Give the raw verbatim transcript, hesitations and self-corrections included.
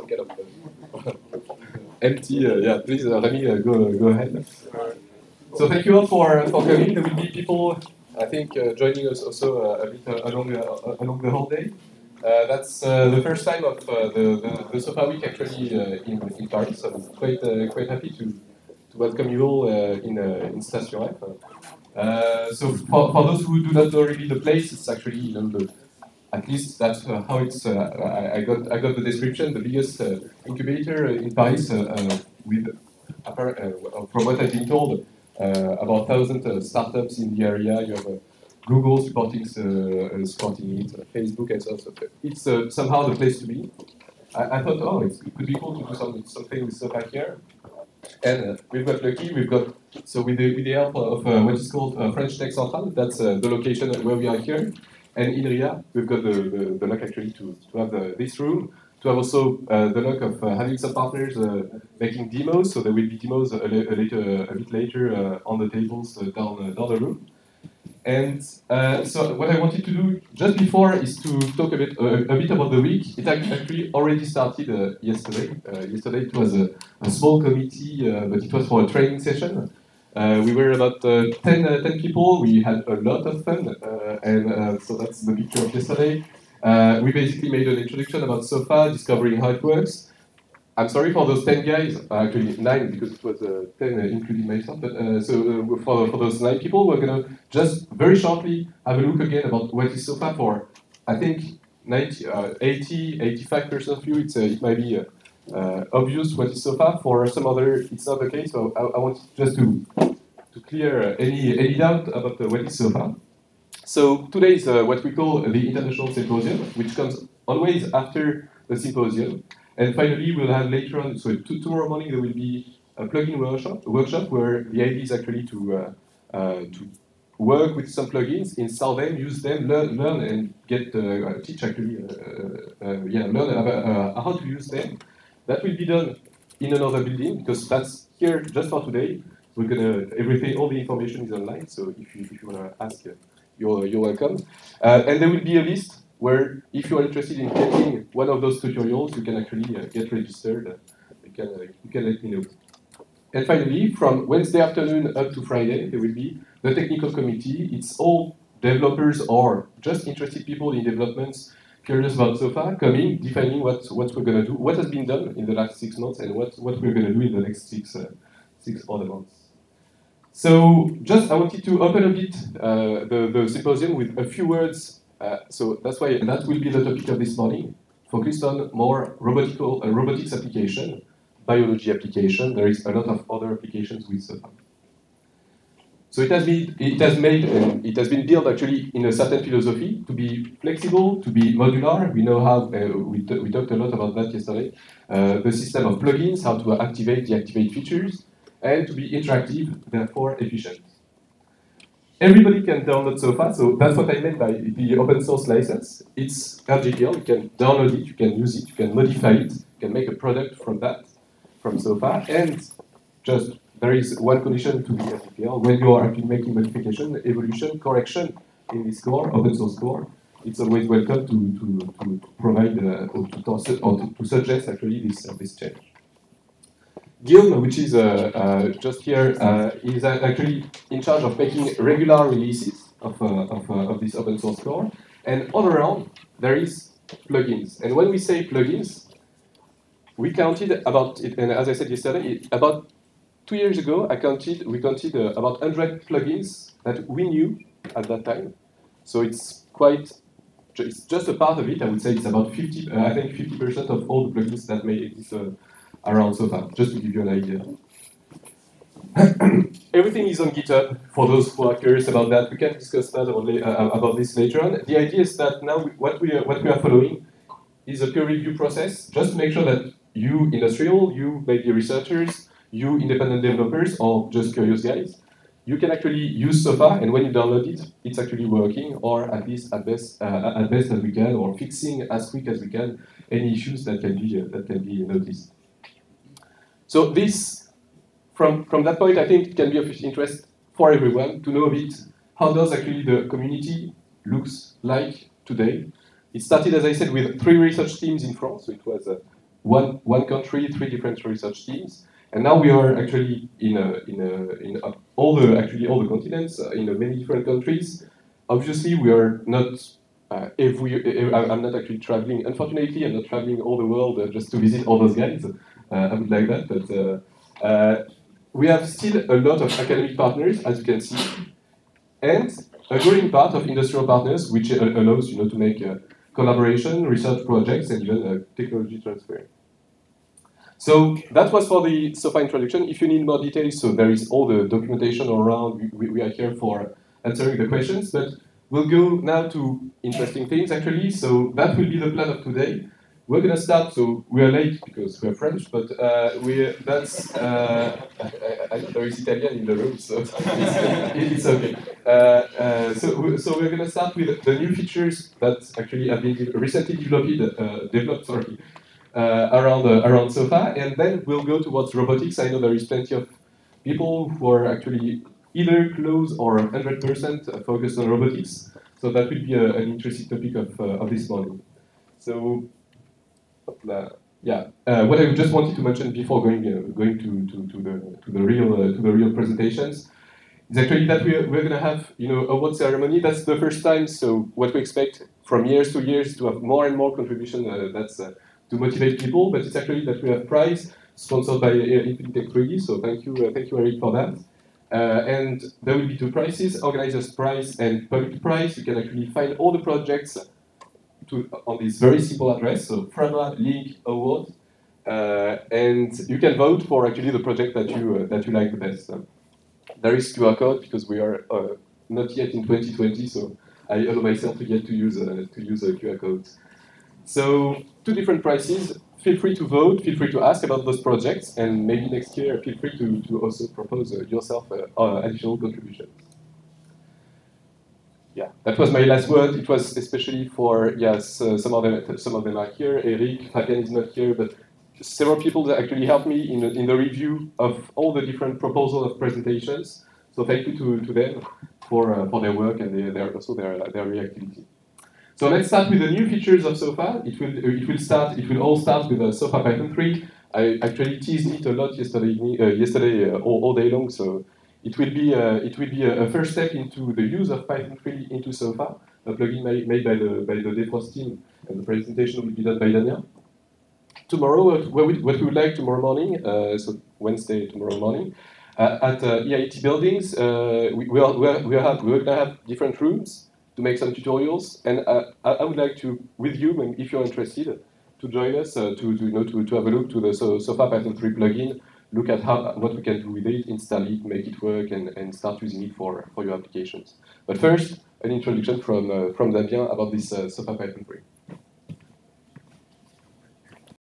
kind of uh, empty. Uh, yeah, please, uh, Remy, uh, go go ahead. So thank you all for for coming. There will be people, I think, uh, joining us also uh, a bit uh, along uh, along the whole day. Uh, that's uh, the first time of uh, the, the the SOFA week actually uh, in in Paris. So I'm quite uh, quite happy to to welcome you all uh, in uh, in Station F. Uh, so for, for those who do not know really the place, it's actually, you know, the, at least that's uh, how it's. Uh, I, I got I got the description. The biggest uh, incubator in Paris, uh, uh, with uh, from what I've been told, uh, about thousand uh, startups in the area. You have uh, Google supporting uh, supporting it, uh, Facebook, and so on. So it's uh, somehow the place to be. I, I thought, oh, it's, it could be cool to do some, something with SOFA here. And uh, we've got lucky, we've got, so with the, with the help of uh, what is called uh, French Tech Central, that's uh, the location where we are here. And in Ria, we've got the, the, the luck actually to, to have the, this room, to have also uh, the luck of uh, having some partners uh, making demos, so there will be demos a, a, later, a bit later uh, on the tables uh, down, uh, down the room. And uh, so what I wanted to do just before is to talk a bit uh, a bit about the week. It actually already started uh, yesterday. Uh, yesterday it was a, a small committee, uh, but it was for a training session. Uh, we were about uh, ten, uh, ten people. We had a lot of fun, uh, and uh, so that's the picture of yesterday. Uh, we basically made an introduction about SOFA, discovering how it works. I'm sorry for those ten guys, uh, actually nine, because it was uh, ten uh, including myself, but uh, so uh, for, for those nine people, we're going to just very shortly have a look again about what is SOFA for, I think, ninety, uh, eighty, eighty-five percent of you, it's, uh, it might be uh, uh, obvious what is SOFA. For some other, it's not the case, so I, I want just to, to clear uh, any, any doubt about uh, what is SOFA. So today is uh, what we call the International Symposium, which comes always after the symposium. And finally, we'll have later on, so tomorrow morning there will be a plugin workshop, a workshop where the idea is actually to uh, uh, to work with some plugins, install them, use them, learn, learn and get uh, teach actually, uh, uh, yeah, learn uh, how to use them. That will be done in another building because that's here just for today. We're gonna everything, all the information is online. So if you if you wanna ask, uh, you're you're welcome. Uh, and there will be a list where if you are interested in getting one of those tutorials, you can actually uh, get registered. Uh, you, can, uh, you can let me know. And finally, from Wednesday afternoon up to Friday, there will be the technical committee. It's all developers or just interested people in developments, curious about SOFA, coming, defining what, what we're going to do, what has been done in the last six months, and what, what we're going to do in the next six, uh, six other months. So just I wanted to open a bit uh, the, the symposium with a few words. Uh, so that's why that will be the topic of this morning, focused on more robotical, uh, robotics application, biology application. There is a lot of other applications with SOFA. So it has been, it has made, uh, it has been built actually in a certain philosophy to be flexible, to be modular. We know how uh, we, we talked a lot about that yesterday. Uh, the system of plugins, how to activate, deactivate features, and to be interactive, therefore efficient. Everybody can download SOFA, so that's what I meant by the open source license. It's R G P L, you can download it, you can use it, you can modify it, you can make a product from that, from SOFA, and just there is one condition to the R G P L. When you are actually making modification, evolution, correction in this core, open source core, it's always welcome to, to, to provide uh, or, to, or to, to suggest actually this, uh, this change. Guillaume, which is uh, uh, just here, uh, is actually in charge of making regular releases of, uh, of, uh, of this open source core. And all around, there is plugins. And when we say plugins, we counted about, it, and as I said yesterday, it, about two years ago, I counted, we counted uh, about one hundred plugins that we knew at that time. So it's quite, it's just a part of it. I would say it's about fifty, uh, I think fifty percent of all the plugins that may exist uh, around SOFA, just to give you an idea. Everything is on GitHub, for those who are curious about that. We can discuss that only, uh, about this later on. The idea is that now we, what, we are, what we are following is a peer review process, just to make sure that you industrial, you maybe researchers, you independent developers, or just curious guys, you can actually use SOFA, and when you download it, it's actually working, or at least at best, uh, at best as we can, or fixing as quick as we can any issues that can be, uh, that can be noticed. So this, from, from that point, I think it can be of interest for everyone to know a bit how does actually the community looks like today. It started, as I said, with three research teams in France. So it was uh, one one country, three different research teams, and now we are actually in a, in a, in a, all the actually all the continents uh, in uh, many different countries. Obviously, we are not. Uh, every, I'm not actually traveling. Unfortunately, I'm not traveling all the world uh, just to visit all those guys. Uh, I would like that, but uh, uh, we have still a lot of academic partners, as you can see, and a growing part of industrial partners, which uh, allows you know to make uh, collaboration, research projects, and even uh, technology transfer. So that was for the SOFA introduction. If you need more details, so there is all the documentation around. We, we are here for answering the questions, but we'll go now to interesting things actually. So that will be the plan of today. We're gonna start. So we are late because we're French, but uh, we that's uh, I, I, there is Italian in the room, so it's, it's okay. Uh, uh, so we, so we're gonna start with the new features that actually have been recently developed. Uh, developed, sorry. Uh, around uh, around SOFA, and then we'll go towards robotics. I know there is plenty of people who are actually either close or one hundred percent focused on robotics, so that will be a, an interesting topic of, uh, of this morning. So, uh, yeah, uh, what I just wanted to mention before going uh, going to, to, to the to the real uh, to the real presentations is actually that we're, we're going to have you know award ceremony. That's the first time. So what we expect from years to years to have more and more contribution. Uh, that's uh, to motivate people, but it's actually that we have prize sponsored by uh, Infinitec three D. So thank you, uh, thank you, Eric, for that. Uh, and there will be two prizes: organizers' prize and public prize. You can actually find all the projects to, on this very simple address. So Frama Link Award, uh, and you can vote for actually the project that you uh, that you like the best. So there is Q R code because we are uh, not yet in twenty twenty, so I allow myself to get to use uh, to use a Q R code. So two different prices. Feel free to vote, feel free to ask about those projects, and maybe next year feel free to, to also propose uh, yourself uh, uh, additional contributions. Yeah, that was my last word. It was especially for, yes, uh, some of them some of them are here. Eric, Fabian is not here, but several people that actually helped me in, in the review of all the different proposals of presentations. So thank you to, to them for, uh, for their work and their, their, also their, their reactivity. So let's start with the new features of SOFA. It will it will start. It will all start with uh, SOFA Python three. I actually teased it a lot yesterday uh, yesterday uh, all, all day long. So it will be uh, it will be a, a first step into the use of Python three into SOFA, a plugin made, made by the by the Defrost team, and the presentation will be done by Dania. Tomorrow, uh, what, we, what we would like tomorrow morning, uh, so Wednesday tomorrow morning, uh, at uh, E I T buildings, uh, we, we are we are we are, have, we are gonna have different rooms to make some tutorials, and uh, I would like to, with you, if you're interested, to join us uh, to, to, you know, to, to have a look to the SOFA Python three plugin, look at how, what we can do with it, install it, make it work, and, and start using it for, for your applications. But first, an introduction from, uh, from Damien about this uh, SOFA Python three.